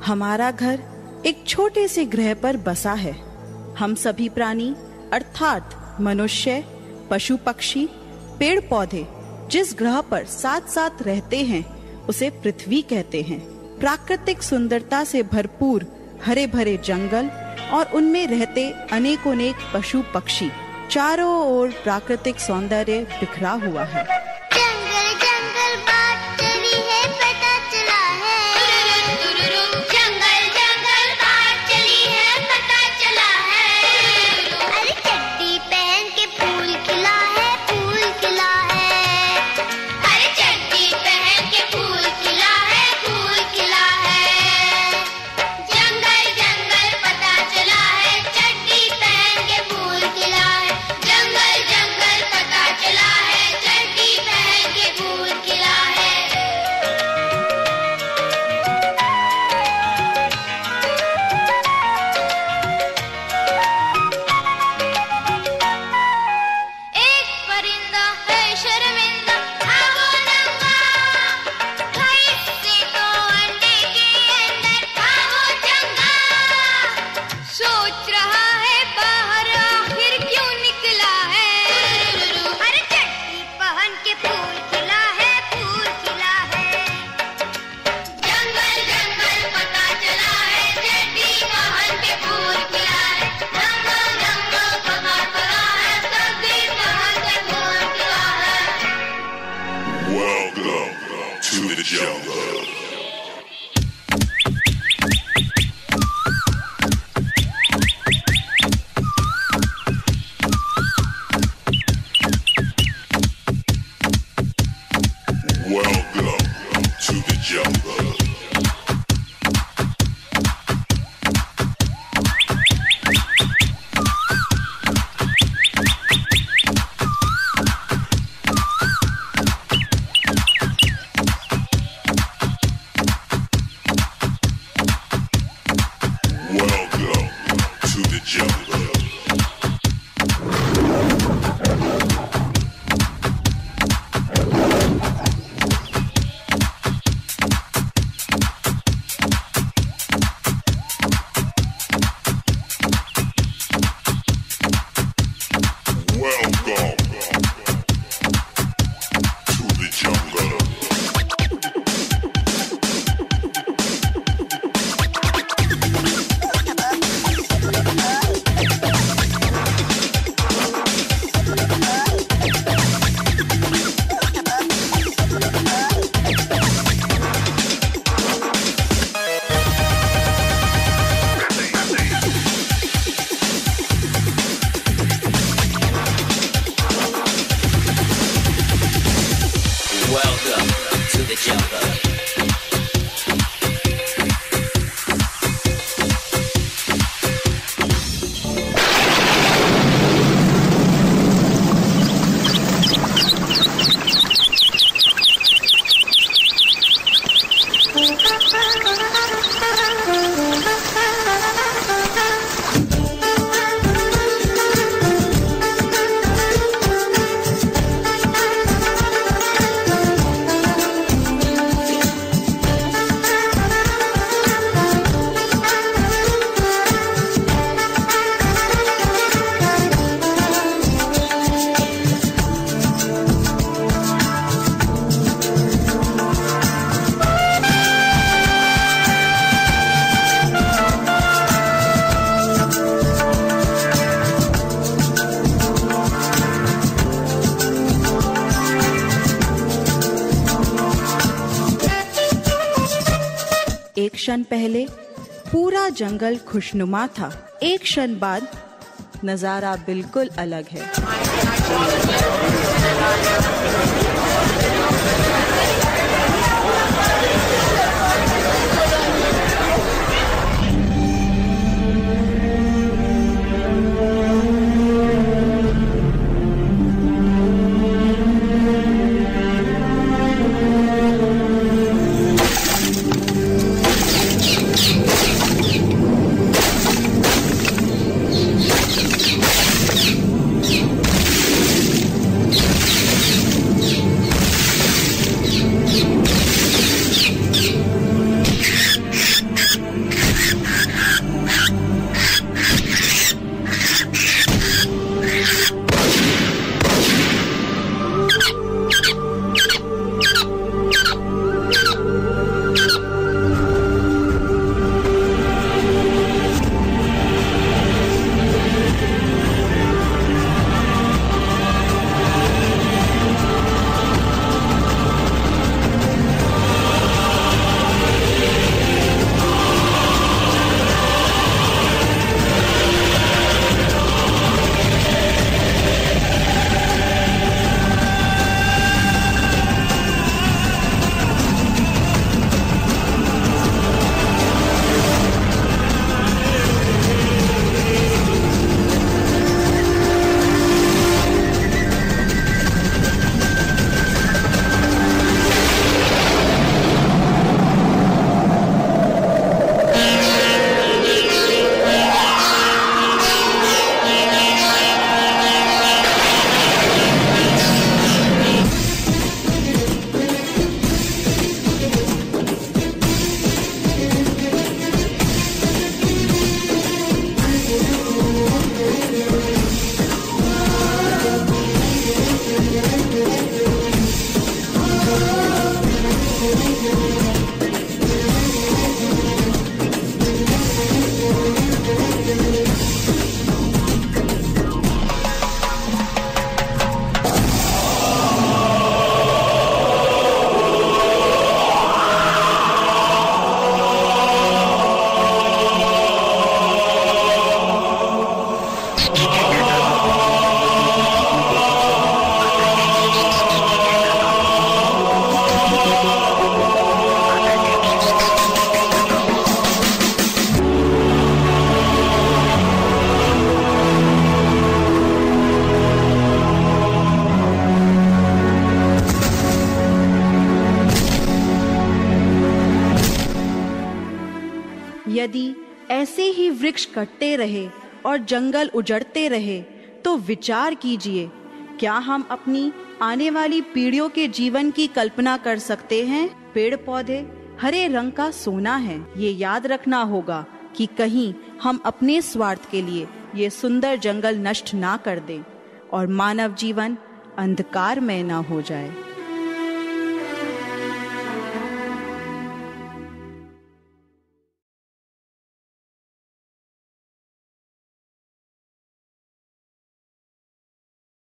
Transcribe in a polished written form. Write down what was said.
हमारा घर एक छोटे से ग्रह पर बसा है। हम सभी प्राणी अर्थात मनुष्य, पशु पक्षी, पेड़ पौधे जिस ग्रह पर साथ साथ रहते हैं उसे पृथ्वी कहते हैं। प्राकृतिक सुंदरता से भरपूर हरे भरे जंगल और उनमें रहते अनेकोनेक पशु पक्षी, चारों ओर प्राकृतिक सौंदर्य बिखरा हुआ है। जंगल जंगल बात चली है, पता चला है। जंगल जंगल बात चली है, पता चला है। अरे चड्डी पहन के फूल खिला है, फूल खिला है। अरे चड्डी पहन के फूल खिला है, फूल खिला है। जंगल जंगल पता चला है, चड्डी पहन के फूल खिला है। जंगल जंगल पता चला है, चड्डी पहन के फूल खिला है। एक परिंदा है शर्मिंदा, भागो नंगा। खाई से तो अंडे के अंदर भागो चंगा। सोच रहा है बाहर आखिर क्यों निकला है। अरे चड्डी पहन के फूल खिला है, फूल खिला है। जंगल जंगल पता चला है, चड्डी पहन के फूल खिला है। जंगल जंगल पता चला है, चड्डी पहन के फूल खिला है। Welcome to the jungle. Welcome to the jungle. Welcome to the jungle. Welcome to the jungle. Welcome to the jungle. एक क्षण पहले पूरा जंगल खुशनुमा था, एक क्षण बाद नजारा बिल्कुल अलग है। यदि ऐसे ही वृक्ष कटते रहे और जंगल उजड़ते रहे तो विचार कीजिए, क्या हम अपनी आने वाली पीढ़ियों के जीवन की कल्पना कर सकते हैं? पेड़ पौधे हरे रंग का सोना है। ये याद रखना होगा कि कहीं हम अपने स्वार्थ के लिए ये सुंदर जंगल नष्ट ना कर दें और मानव जीवन अंधकारमय ना हो जाए।